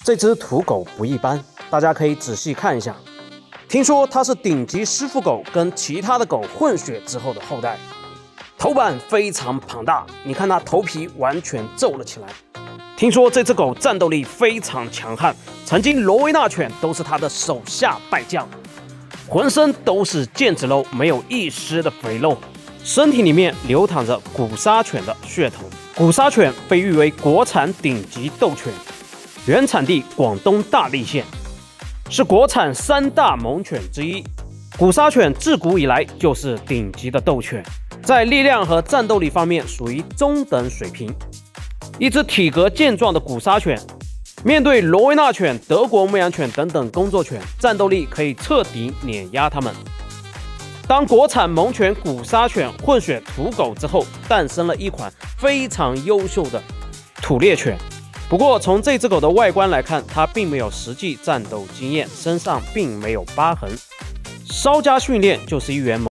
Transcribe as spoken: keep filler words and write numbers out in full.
这只土狗不一般，大家可以仔细看一下。听说它是顶级师傅狗跟其他的狗混血之后的后代，头板非常庞大，你看它头皮完全皱了起来。听说这只狗战斗力非常强悍，曾经罗威纳犬都是它的手下败将，浑身都是腱子肉，没有一丝的肥肉，身体里面流淌着古沙犬的血统。古沙犬被誉为国产顶级斗犬。原产地广东大荔县，是国产三大猛犬之一。古沙犬自古以来就是顶级的斗犬，在力量和战斗力方面属于中等水平。一只体格健壮的古沙犬，面对罗威纳犬、德国牧羊犬等等工作犬，战斗力可以彻底碾压它们。当国产猛犬古沙犬混血土狗之后，诞生了一款非常优秀的土猎犬。不过，从这只狗的外观来看，它并没有实际战斗经验，身上并没有疤痕，稍加训练就是一员猛